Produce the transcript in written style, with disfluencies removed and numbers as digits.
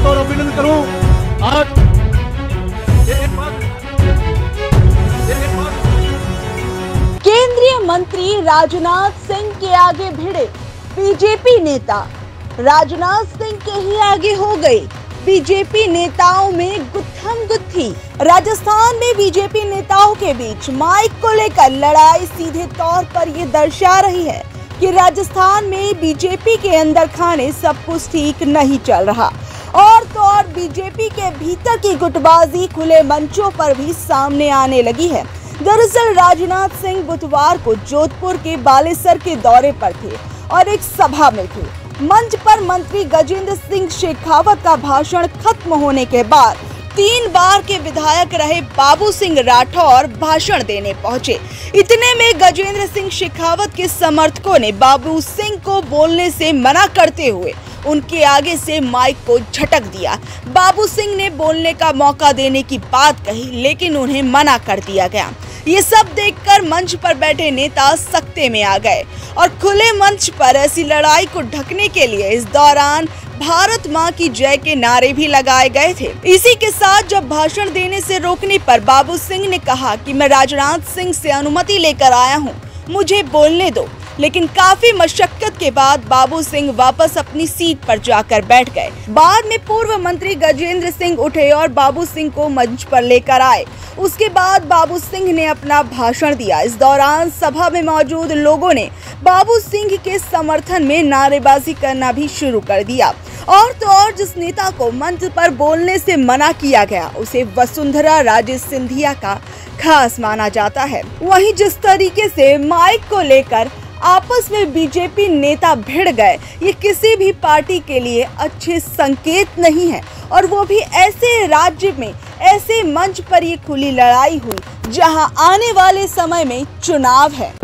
स्वागत और अभिनंदन करूं। आज केंद्रीय मंत्री राजनाथ सिंह के आगे भिड़े बीजेपी नेता। राजनाथ सिंह के ही आगे हो गए बीजेपी नेताओं में गुत्थम गुत्थी। राजस्थान में बीजेपी नेताओं के बीच माइक को लेकर लड़ाई सीधे तौर पर ये दर्शा रही है कि राजस्थान में बीजेपी के अंदर खाने सब कुछ ठीक नहीं चल रहा। और तो और बीजेपी के भीतर की गुटबाजी खुले मंचों पर भी सामने आने लगी है। दरअसल राजनाथ सिंह बुधवार को जोधपुर के बालेसर के दौरे पर थे और एक सभा में थे। मंच पर मंत्री गजेंद्र सिंह शेखावत का भाषण खत्म होने के बाद 3 बार के विधायक रहे बाबू सिंह राठौर भाषण देने पहुंचे। इतने में गजेंद्र सिंह शेखावत के समर्थकों ने बाबू सिंह को बोलने से मना करते हुए उनके आगे से माइक को झटक दिया। बाबू सिंह ने बोलने का मौका देने की बात कही, लेकिन उन्हें मना कर दिया गया। ये सब देखकर मंच पर बैठे नेता सख्ते में आ गए और खुले मंच पर ऐसी लड़ाई को ढकने के लिए इस दौरान भारत माँ की जय के नारे भी लगाए गए थे। इसी के साथ जब भाषण देने से रोकने पर बाबू सिंह ने कहा कि मैं राजनाथ सिंह से अनुमति लेकर आया हूँ, मुझे बोलने दो। लेकिन काफी मशक्कत के बाद बाबू सिंह वापस अपनी सीट पर जाकर बैठ गए। बाद में पूर्व मंत्री गजेंद्र सिंह उठे और बाबू सिंह को मंच पर लेकर आए। उसके बाद बाबू सिंह ने अपना भाषण दिया। इस दौरान सभा में मौजूद लोगों ने बाबू सिंह के समर्थन में नारेबाजी करना भी शुरू कर दिया। और तो और जिस नेता को मंच पर बोलने से मना किया गया उसे वसुंधरा राजे सिंधिया का खास माना जाता है। वहीं जिस तरीके से माइक को लेकर आपस में बीजेपी नेता भिड़ गए, ये किसी भी पार्टी के लिए अच्छे संकेत नहीं है। और वो भी ऐसे राज्य में, ऐसे मंच पर ये खुली लड़ाई हुई जहां आने वाले समय में चुनाव है।